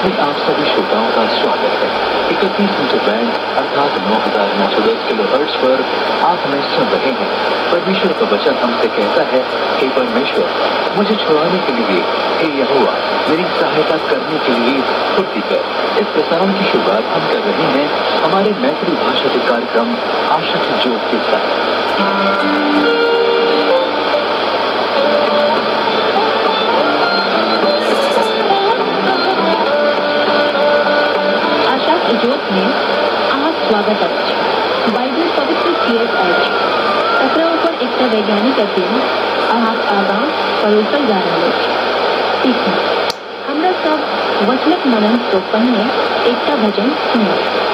में आप सभी श्रोताओं का स्वागत है। 31 मीटर बैंड अर्थात 9910 किलोहर्ट्ज पर आप हमें सुन रहे हैं। परमेश्वर का वचन हमसे कहता है, हे परमेश्वर, मुझे छुड़ाने के लिए, हे यहोवा, मेरी सहायता करने के लिए फुर्ती कर। इस प्रसारण की शुरुआत हम कर रहे हैं हमारे मैत्री भाषा के कार्यक्रम आशा की ज्योत के साथ। जोत में आप स्वागत अछि बाइबल पवित्र किएक अछि तकरा ऊपर एकटा वैज्ञानिक अध्ययन अहाँक आगाँ परोसल जा रहल अछि। ठीक है, हमरा सब वचनक मनन सँ पहिने एकटा भजन सुनब।